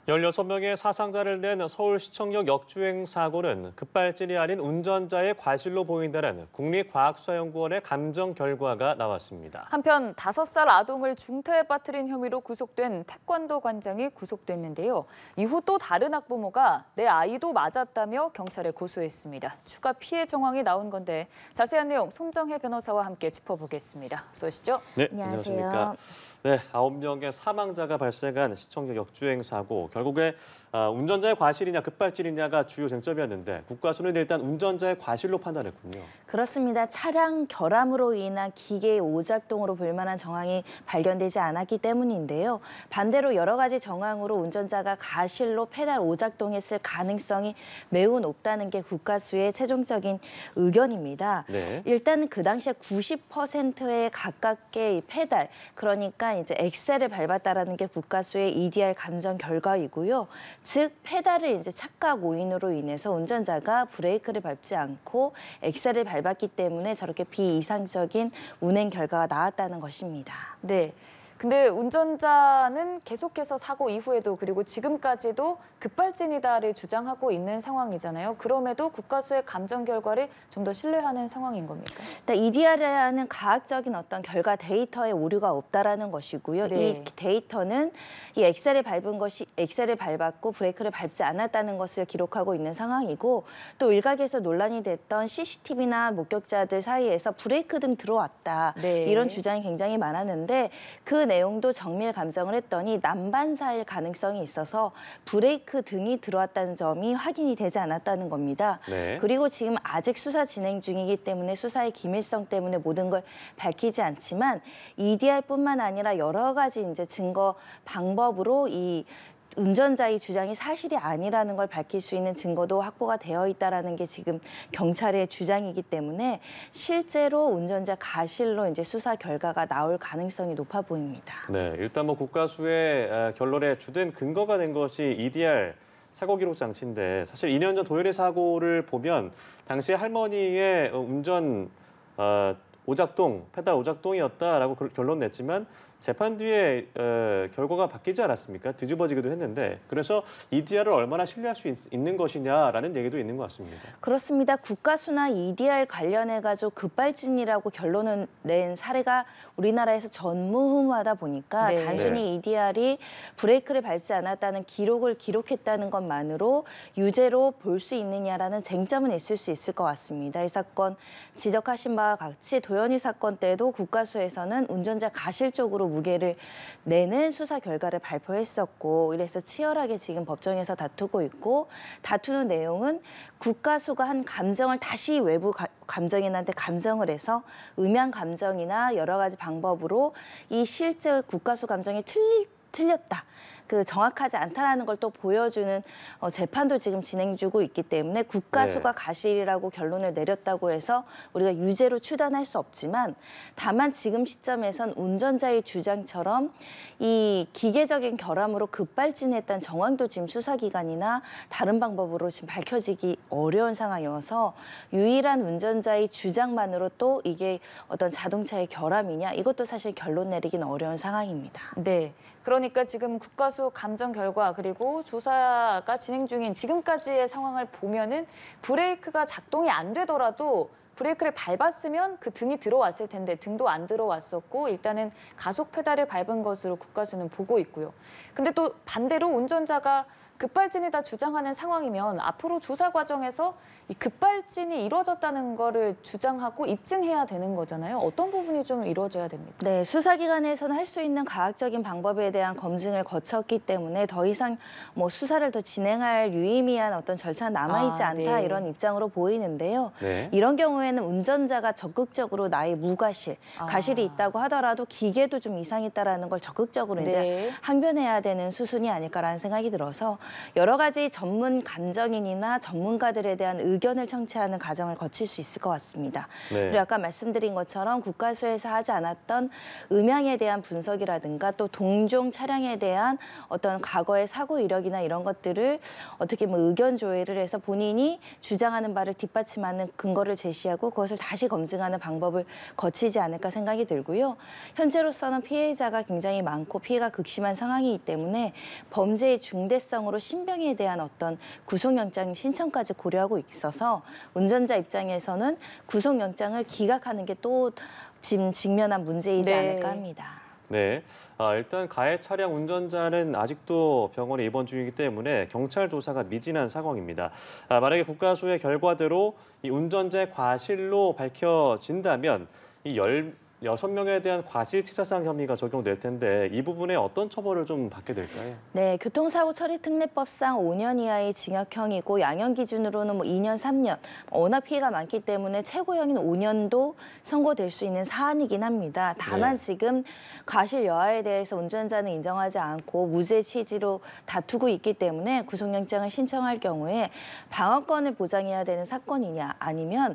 16명의 사상자를 낸 서울시청역 역주행 사고는 급발진이 아닌 운전자의 과실로 보인다는 국립과학수사연구원의 감정 결과가 나왔습니다. 한편 5살 아동을 중태에 빠뜨린 혐의로 구속된 태권도 관장이 구속됐는데요. 이후 또 다른 학부모가 내 아이도 맞았다며 경찰에 고소했습니다. 추가 피해 정황이 나온 건데 자세한 내용 손정혜 변호사와 함께 짚어보겠습니다. 어서 오시죠. 네, 안녕하십니까. 네, 9명의 사망자가 발생한 시청역 역주행 사고. 결국에 운전자의 과실이냐 급발진이냐가 주요 쟁점이었는데 국과수는 일단 운전자의 과실로 판단했군요. 그렇습니다. 차량 결함으로 인한 기계의 오작동으로 볼 만한 정황이 발견되지 않았기 때문인데요. 반대로 여러 가지 정황으로 운전자가 가실로 페달 오작동했을 가능성이 매우 높다는 게 국과수의 최종적인 의견입니다. 네. 일단 그 당시에 90%에 가깝게 페달, 그러니까 이제 엑셀을 밟았다라는 게 국과수의 EDR 감정 결과이고요. 즉 페달을 이제 착각 오인으로 인해서 운전자가 브레이크를 밟지 않고 엑셀을 밟았기 때문에 저렇게 비이상적인 운행 결과가 나왔다는 것입니다. 네. 근데 운전자는 계속해서 사고 이후에도 그리고 지금까지도 급발진이다를 주장하고 있는 상황이잖아요. 그럼에도 국과수의 감정 결과를 좀 더 신뢰하는 상황인 겁니까? EDR이라는 과학적인 어떤 결과 데이터에 오류가 없다라는 것이고요. 네. 이 데이터는 이 엑셀을 밟았고 브레이크를 밟지 않았다는 것을 기록하고 있는 상황이고 또 일각에서 논란이 됐던 CCTV나 목격자들 사이에서 브레이크 등 들어왔다. 네. 이런 주장이 굉장히 많았는데 그 내용도 정밀 감정을 했더니 난반사일 가능성이 있어서 브레이크 등이 들어왔다는 점이 확인이 되지 않았다는 겁니다. 네. 그리고 지금 아직 수사 진행 중이기 때문에 수사의 기밀성 때문에 모든 걸 밝히지 않지만 EDR뿐만 아니라 여러 가지 이제 증거 방법으로 이 운전자의 주장이 사실이 아니라는 걸 밝힐 수 있는 증거도 확보가 되어 있다라는 게 지금 경찰의 주장이기 때문에 실제로 운전자 가실로 이제 수사 결과가 나올 가능성이 높아 보입니다. 네, 일단 뭐 국과수의 결론에 주된 근거가 된 것이 EDR 사고 기록 장치인데 사실 2년 전 도열의 사고를 보면 당시 할머니의 운전 오작동, 페달 오작동이었다라고 결론 냈지만 재판 뒤에 결과가 바뀌지 않았습니까? 뒤집어지기도 했는데 그래서 EDR을 얼마나 신뢰할 수 있는 것이냐라는 얘기도 있는 것 같습니다. 그렇습니다. 국과수나 EDR 관련해가지고 급발진이라고 결론을 낸 사례가 우리나라에서 전무후무하다 보니까 네. 단순히 EDR이 브레이크를 밟지 않았다는 기록을 기록했다는 것만으로 유죄로 볼 수 있느냐라는 쟁점은 있을 수 있을 것 같습니다. 이 사건 지적하신 바와 같이 도연이 사건 때도 국과수에서는 운전자 가실 쪽으로 무게를 내는 수사 결과를 발표했었고 이래서 치열하게 지금 법정에서 다투고 있고 다투는 내용은 국과수가 한 감정을 다시 외부 감정인한테 감정을 해서 음양 감정이나 여러 가지 방법으로 이 실제 국과수 감정이 틀렸다. 그 정확하지 않다라는 걸 또 보여주는 재판도 지금 진행 중이고 있기 때문에 국과수가 가실이라고 결론을 내렸다고 해서 우리가 유죄로 추단할 수 없지만 다만 지금 시점에선 운전자의 주장처럼 이 기계적인 결함으로 급발진했다는 정황도 지금 수사기관이나 다른 방법으로 지금 밝혀지기 어려운 상황이어서 유일한 운전자의 주장만으로 또 이게 어떤 자동차의 결함이냐 이것도 사실 결론 내리기는 어려운 상황입니다. 네. 그러니까 지금 국과수 감정 결과 그리고 조사가 진행 중인 지금까지의 상황을 보면은 브레이크가 작동이 안 되더라도 브레이크를 밟았으면 그 등이 들어왔을 텐데 등도 안 들어왔었고 일단은 가속 페달을 밟은 것으로 국과수는 보고 있고요. 근데 또 반대로 운전자가 급발진이다 주장하는 상황이면 앞으로 조사 과정에서 이 급발진이 이루어졌다는 거를 주장하고 입증해야 되는 거잖아요. 어떤 부분이 좀 이루어져야 됩니까? 네, 수사기관에서는 할 수 있는 과학적인 방법에 대한 검증을 거쳤기 때문에 더 이상 뭐 수사를 더 진행할 유의미한 어떤 절차는 남아있지 않다 네. 이런 입장으로 보이는데요. 네. 이런 경우에는 운전자가 적극적으로 나의 무과실, 가실이 있다고 하더라도 기계도 좀 이상이 있다라는 걸 적극적으로 이제 네. 항변해야 되는 수순이 아닐까라는 생각이 들어서 여러 가지 전문 감정인이나 전문가들에 대한 의견을 청취하는 과정을 거칠 수 있을 것 같습니다. 네. 그리고 아까 말씀드린 것처럼 국가수에서 하지 않았던 음향에 대한 분석이라든가 또 동종 차량에 대한 어떤 과거의 사고 이력이나 이런 것들을 어떻게 뭐 의견 조회를 해서 본인이 주장하는 바를 뒷받침하는 근거를 제시하고 그것을 다시 검증하는 방법을 거치지 않을까 생각이 들고요. 현재로서는 피해자가 굉장히 많고 피해가 극심한 상황이기 때문에 범죄의 중대성으로 신병에 대한 어떤 구속영장 신청까지 고려하고 있어서 운전자 입장에서는 구속영장을 기각하는 게 또 지금 직면한 문제이지 네. 않을까 합니다. 네, 일단 가해 차량 운전자는 아직도 병원에 입원 중이기 때문에 경찰 조사가 미진한 상황입니다. 만약에 국가수의 결과대로 이 운전자의 과실로 밝혀진다면 이 16명에 대한 과실치사상 혐의가 적용될 텐데 이 부분에 어떤 처벌을 좀 받게 될까요? 네, 교통사고 처리 특례법상 5년 이하의 징역형이고 양형 기준으로는 뭐 2년, 3년 워낙 피해가 많기 때문에 최고형인 5년도 선고될 수 있는 사안이긴 합니다. 다만 네. 지금 과실 여하에 대해서 운전자는 인정하지 않고 무죄 취지로 다투고 있기 때문에 구속영장을 신청할 경우에 방어권을 보장해야 되는 사건이냐 아니면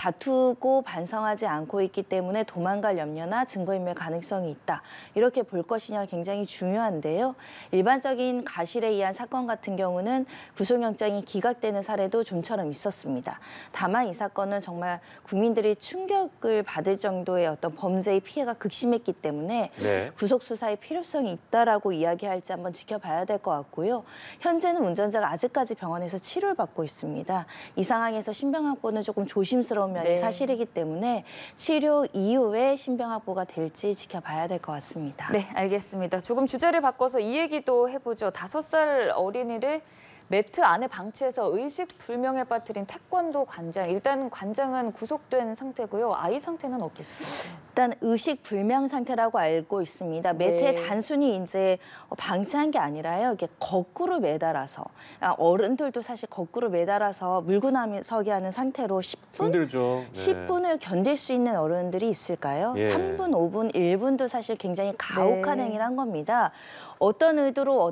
다투고 반성하지 않고 있기 때문에 도망갈 염려나 증거인멸 가능성이 있다. 이렇게 볼 것이냐 굉장히 중요한데요. 일반적인 과실에 의한 사건 같은 경우는 구속영장이 기각되는 사례도 좀처럼 있었습니다. 다만 이 사건은 정말 국민들이 충격을 받을 정도의 어떤 범죄의 피해가 극심했기 때문에 네. 구속 수사의 필요성이 있다라고 이야기할지 한번 지켜봐야 될 것 같고요. 현재는 운전자가 아직까지 병원에서 치료를 받고 있습니다. 이 상황에서 신병 확보는 조금 조심스러운 면이 네. 사실이기 때문에 치료 이후에 신병 확보가 될지 지켜봐야 될 것 같습니다. 네, 알겠습니다. 조금 주제를 바꿔서 이 얘기도 해보죠. 5살 어린이를 매트 안에 방치해서 의식 불명에 빠뜨린 태권도 관장. 일단 관장은 구속된 상태고요. 아이 상태는 어떻습니까? 일단 의식 불명 상태라고 알고 있습니다. 매트에 네. 단순히 이제 방치한 게 아니라요. 이게 거꾸로 매달아서 어른들도 사실 거꾸로 매달아서 물고 나서게 하는 상태로 10분? 힘들죠. 네. 10분을 견딜 수 있는 어른들이 있을까요? 예. 3분, 5분, 1분도 사실 굉장히 가혹한 네. 행위를 한 겁니다. 어떤 의도로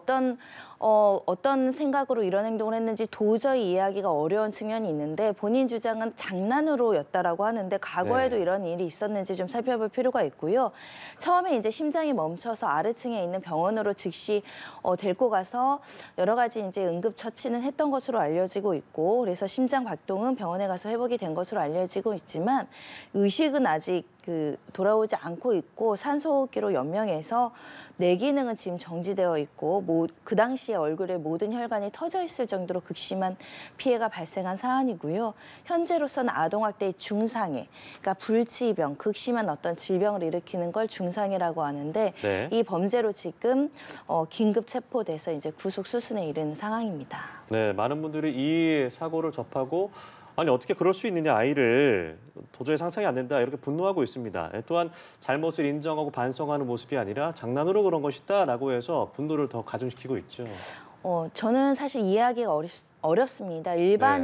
어떤 생각으로 이런 행동을 했는지 도저히 이해하기가 어려운 측면이 있는데 본인 주장은 장난으로였다라고 하는데 과거에도 네. 이런 일이 있었는지 좀 살펴볼 필요가 있고요. 처음에 이제 심장이 멈춰서 아래층에 있는 병원으로 즉시 데리고 가서 여러 가지 이제 응급 처치는 했던 것으로 알려지고 있고 그래서 심장 박동은 병원에 가서 회복이 된 것으로 알려지고 있지만 의식은 아직 돌아오지 않고 있고 산소호흡기로 연명해서 뇌 기능은 지금 정지되어 있고 그 당시에 얼굴에 모든 혈관이 터져 있을 정도로 극심한 피해가 발생한 사안이고요. 현재로서는 아동학대의 중상해, 그러니까 불치병, 극심한 어떤 질병을 일으키는 걸 중상해라고 하는데 네. 이 범죄로 지금 긴급 체포돼서 이제 구속 수순에 이르는 상황입니다. 네, 많은 분들이 이 사고를 접하고 아니 어떻게 그럴 수 있느냐 아이를 도저히 상상이 안 된다 이렇게 분노하고 있습니다. 또한 잘못을 인정하고 반성하는 모습이 아니라 장난으로 그런 것이다라고 해서 분노를 더 가중시키고 있죠. 저는 사실 이해하기가 어렵습니다.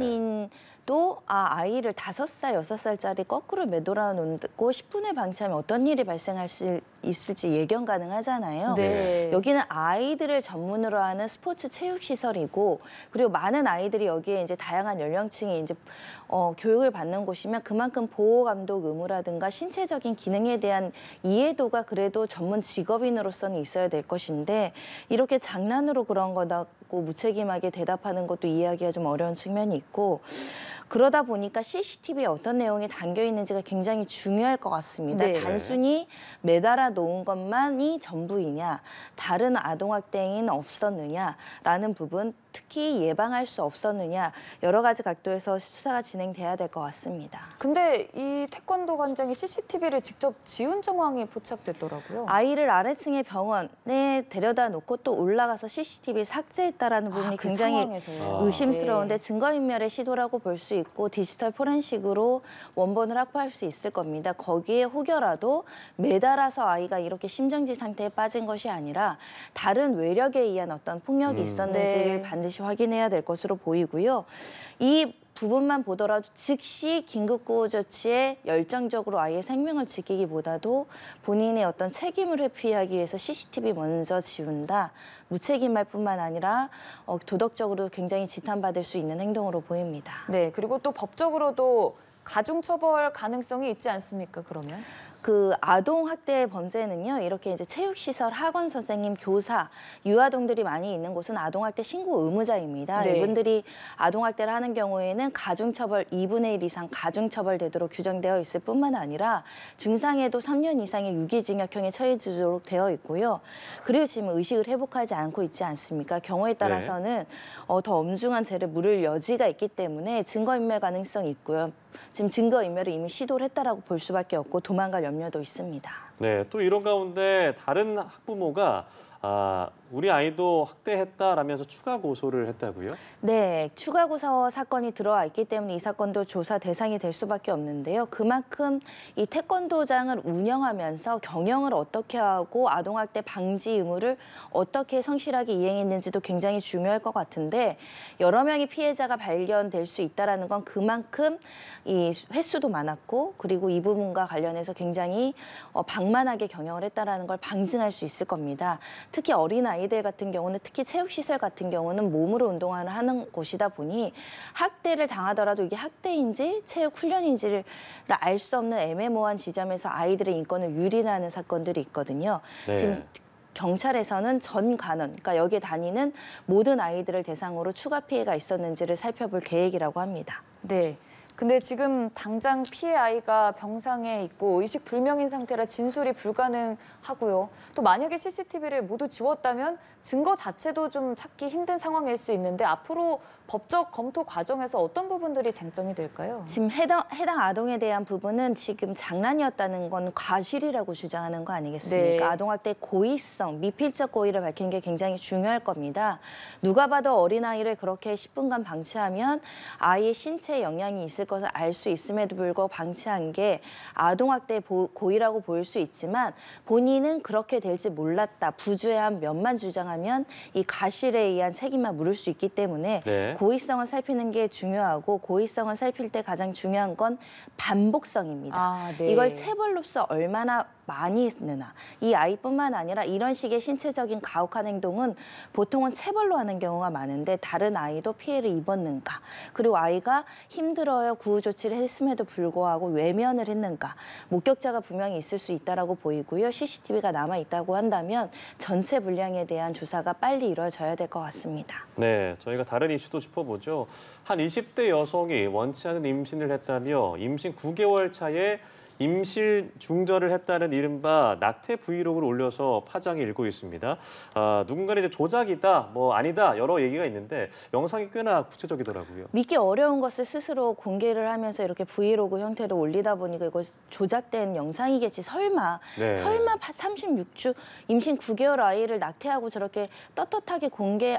일반인도 아이를 5살, 6살짜리 거꾸로 매달아 놓고 10분을 방치하면 어떤 일이 발생할 수 있을지 예견 가능하잖아요. 네. 여기는 아이들을 전문으로 하는 스포츠 체육 시설이고 그리고 많은 아이들이 여기에 이제 다양한 연령층이 이제 교육을 받는 곳이면 그만큼 보호 감독 의무라든가 신체적인 기능에 대한 이해도가 그래도 전문 직업인으로서는 있어야 될 것인데 이렇게 장난으로 그런 거다고 무책임하게 대답하는 것도 이해하기가 좀 어려운 측면이 있고 그러다 보니까 CCTV에 어떤 내용이 담겨 있는지가 굉장히 중요할 것 같습니다. 네. 단순히 매달아 놓은 것만이 전부이냐, 다른 아동학대 행위는 없었느냐라는 부분, 특히 예방할 수 없었느냐 여러 가지 각도에서 수사가 진행돼야 될 것 같습니다. 근데 이 태권도 관장이 CCTV를 직접 지운 정황이 포착됐더라고요. 아이를 아래층의 병원에 데려다 놓고 또 올라가서 CCTV 삭제했다라는 부분이 그 굉장히 상황에서요. 의심스러운데 네. 증거인멸의 시도라고 볼 수 있고 디지털 포렌식으로 원본을 확보할 수 있을 겁니다. 거기에 혹여라도 매달아서 아이가 이렇게 심정지 상태에 빠진 것이 아니라 다른 외력에 의한 어떤 폭력이 있었는지를 네. 반드시 확인해야 될 것으로 보이고요. 이 부분만 보더라도 즉시 긴급구호 조치에 열정적으로 아이의 생명을 지키기보다도 본인의 어떤 책임을 회피하기 위해서 CCTV 먼저 지운다. 무책임할 뿐만 아니라 도덕적으로 굉장히 지탄받을 수 있는 행동으로 보입니다. 네, 그리고 또 법적으로도 가중처벌 가능성이 있지 않습니까, 그러면? 그 아동 학대 범죄는요, 이렇게 이제 체육시설, 학원 선생님, 교사, 유아동들이 많이 있는 곳은 아동 학대 신고 의무자입니다. 네. 이분들이 아동 학대를 하는 경우에는 가중처벌 2분의 1 이상 가중처벌되도록 규정되어 있을 뿐만 아니라 중상에도 3년 이상의 유기징역형에 처해지도록 되어 있고요. 그리고 지금 의식을 회복하지 않고 있지 않습니까? 경우에 따라서는 더 엄중한 죄를 물을 여지가 있기 때문에 증거인멸 가능성이 있고요. 지금 증거인멸을 이미 시도를 했다라고 볼 수밖에 없고 도망갈 염려도 있습니다. 네, 또 이런 가운데 다른 학부모가 우리 아이도 학대했다라면서 추가 고소를 했다고요? 네, 추가 고소 사건이 들어와 있기 때문에 이 사건도 조사 대상이 될 수밖에 없는데요. 그만큼 이 태권도장을 운영하면서 경영을 어떻게 하고 아동학대 방지 의무를 어떻게 성실하게 이행했는지도 굉장히 중요할 것 같은데 여러 명의 피해자가 발견될 수 있다는 건 그만큼 이 횟수도 많았고 그리고 이 부분과 관련해서 굉장히 방만하게 경영을 했다는 걸 방증할 수 있을 겁니다. 특히 어린아이들 같은 경우는 특히 체육시설 같은 경우는 몸으로 운동을 하는 곳이다 보니 학대를 당하더라도 이게 학대인지 체육훈련인지를 알 수 없는 애매모호한 지점에서 아이들의 인권을 유린하는 사건들이 있거든요. 네. 지금 경찰에서는 전 간원, 그러니까 여기에 다니는 모든 아이들을 대상으로 추가 피해가 있었는지를 살펴볼 계획이라고 합니다. 네. 근데 지금 당장 피해 아이가 병상에 있고 의식 불명인 상태라 진술이 불가능하고요. 또 만약에 CCTV를 모두 지웠다면 증거 자체도 좀 찾기 힘든 상황일 수 있는데 앞으로 법적 검토 과정에서 어떤 부분들이 쟁점이 될까요? 지금 해당 아동에 대한 부분은 지금 장난이었다는 건 과실이라고 주장하는 거 아니겠습니까? 네. 아동학대 고의성, 미필적 고의를 밝힌 게 굉장히 중요할 겁니다. 누가 봐도 어린아이를 그렇게 10분간 방치하면 아이의 신체에 영향이 있을 것을 알 수 있음에도 불구하고 방치한 게 아동학대 고의라고 보일 수 있지만 본인은 그렇게 될지 몰랐다. 부주의한 면만 주장하면 이 과실에 의한 책임만 물을 수 있기 때문에 네. 고의성을 살피는 게 중요하고 고의성을 살필 때 가장 중요한 건 반복성입니다. 네. 이걸 체벌로서 얼마나 많이 했느냐. 이 아이뿐만 아니라 이런 식의 신체적인 가혹한 행동은 보통은 체벌로 하는 경우가 많은데 다른 아이도 피해를 입었는가. 그리고 아이가 힘들어요. 구호 조치를 했음에도 불구하고 외면을 했는가. 목격자가 분명히 있을 수 있다고 보이고요. CCTV가 남아있다고 한다면 전체 분량에 대한 조사가 빨리 이루어져야 될 것 같습니다. 네, 저희가 다른 이슈도 짚어보죠. 한 20대 여성이 원치 않은 임신을 했다며 임신 9개월 차에 임실 중절을 했다는 이른바 낙태 브이로그를 올려서 파장이 일고 있습니다. 누군가는 이제 조작이다, 뭐 아니다 여러 얘기가 있는데 영상이 꽤나 구체적이더라고요. 믿기 어려운 것을 스스로 공개를 하면서 이렇게 브이로그 형태로 올리다 보니까 이거 조작된 영상이겠지. 설마 36주 임신 9개월 아이를 낙태하고 저렇게 떳떳하게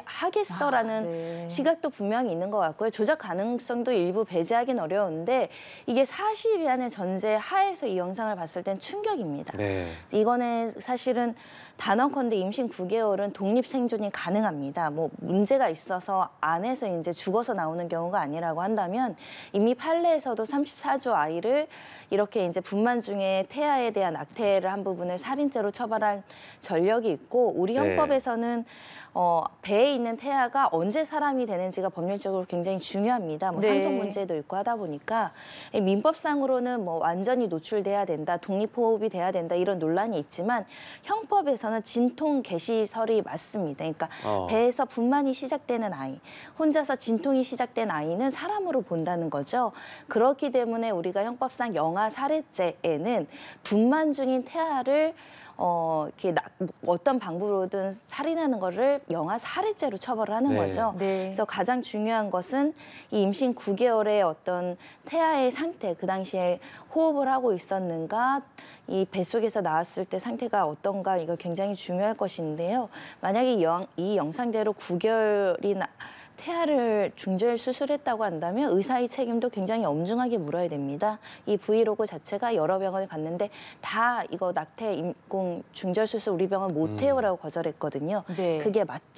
공개하겠어라는 시각도 분명히 있는 것 같고요. 조작 가능성도 일부 배제하기는 어려운데 이게 사실이라는 전제 하에서 이 영상을 봤을 땐 충격입니다. 네. 이거는 사실은 단언컨대 임신 9개월은 독립 생존이 가능합니다. 뭐 문제가 있어서 안에서 이제 죽어서 나오는 경우가 아니라고 한다면 이미 판례에서도 34주 아이를 이렇게 이제 분만 중에 태아에 대한 낙태를 한 부분을 살인죄로 처벌한 전력이 있고 우리 형법에서는 배에 있는 태아가 언제 사람이 되는지가 법률적으로 굉장히 중요합니다. 뭐 상속 문제도 있고 하다 보니까 민법상으로는 뭐 완전히 노출돼야 된다, 독립호흡이 돼야 된다 이런 논란이 있지만 형법에서는 진통 개시설이 맞습니다. 그러니까 배에서 분만이 시작되는 아이, 혼자서 진통이 시작된 아이는 사람으로 본다는 거죠. 그렇기 때문에 우리가 형법상 영아 살해죄에는 분만 중인 태아를 이렇게 어떤 방법으로든 살인하는 거를 영아 살해죄로 처벌을 하는 거죠. 그래서 가장 중요한 것은 이 임신 9개월의 어떤 태아의 상태, 그 당시에 호흡을 하고 있었는가, 이 뱃속에서 나왔을 때 상태가 어떤가, 이거 굉장히 중요할 것인데요. 만약에 이 영상대로 9개월이 태아를 중절 수술했다고 한다면 의사의 책임도 굉장히 엄중하게 물어야 됩니다. 이 브이로그 자체가 여러 병원을 갔는데 다 이거 낙태 인공 중절 수술 우리 병원 못해요라고 거절했거든요. 그게 맞죠.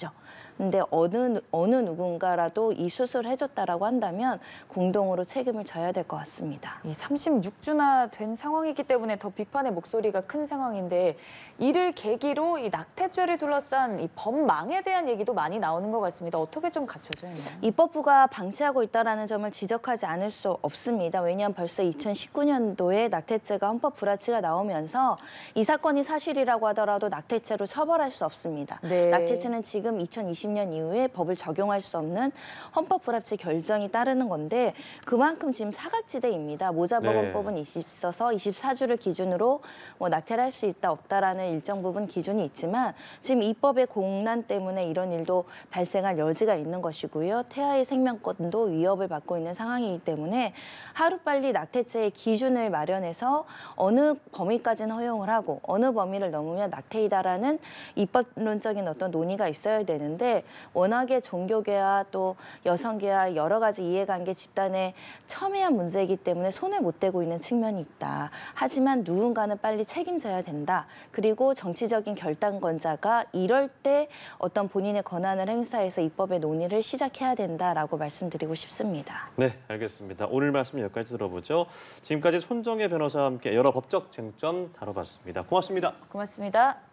근데 어느 누군가라도 이 수술을 해줬다라고 한다면 공동으로 책임을 져야 될 것 같습니다. 이 36주나 된 상황이기 때문에 더 비판의 목소리가 큰 상황인데 이를 계기로 이 낙태죄를 둘러싼 이 법망에 대한 얘기도 많이 나오는 것 같습니다. 어떻게 좀 갖춰져 있나요? 입법부가 방치하고 있다는 점을 지적하지 않을 수 없습니다. 왜냐하면 벌써 2019년도에 낙태죄가 헌법 불합치가 나오면서 이 사건이 사실이라고 하더라도 낙태죄로 처벌할 수 없습니다. 네. 낙태죄는 지금 2020년 이후에 법을 적용할 수 없는 헌법 불합치 결정이 따르는 건데 그만큼 지금 사각지대입니다. 모자법원법은 있어서 24주를 기준으로 뭐 낙태를 할 수 있다 없다라는 일정 부분 기준이 있지만 지금 입법의 공란 때문에 이런 일도 발생할 여지가 있는 것이고요. 태아의 생명권도 위협을 받고 있는 상황이기 때문에 하루빨리 낙태죄의 기준을 마련해서 어느 범위까지는 허용을 하고 어느 범위를 넘으면 낙태이다라는 입법론적인 어떤 논의가 있어야 되는데 워낙에 종교계와 또 여성계와 여러 가지 이해관계 집단의 첨예한 문제이기 때문에 손을 못 대고 있는 측면이 있다. 하지만 누군가는 빨리 책임져야 된다. 그리고 정치적인 결단권자가 이럴 때 어떤 본인의 권한을 행사해서 입법의 논의를 시작해야 된다라고 말씀드리고 싶습니다. 네, 알겠습니다. 오늘 말씀 여기까지 들어보죠. 지금까지 손정혜 변호사와 함께 여러 법적 쟁점 다뤄봤습니다. 고맙습니다. 고맙습니다.